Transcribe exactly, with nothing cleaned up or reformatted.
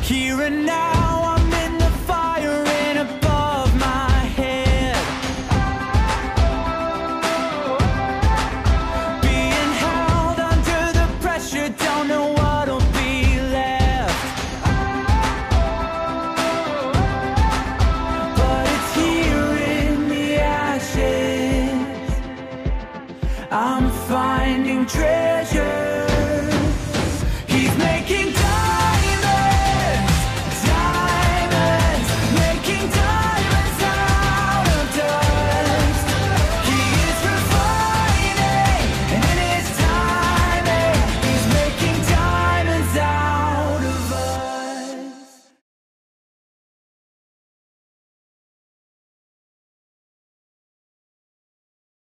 Here and now, I'm in the fire and above my head, being held under the pressure, don't know what'll be left. But it's here in the ashes, I'm finding treasure. He's making